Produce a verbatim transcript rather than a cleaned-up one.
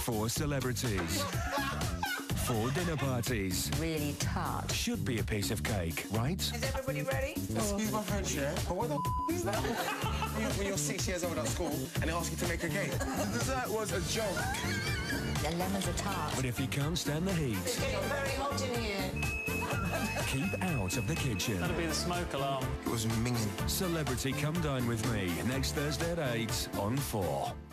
Four celebrities. Four dinner parties. Really tart. Should be a piece of cake, right? Is everybody ready? Excuse my French, yeah? But what the f*** is that? when, you're, when you're six years old at school and they ask you to make a cake. The dessert was a joke. The lemons are tart. But if you can't stand the heat... It's getting very hot in here. Keep out of the kitchen. That'll be the smoke alarm. It was minging. Celebrity Come Dine With Me, next Thursday at eight on four.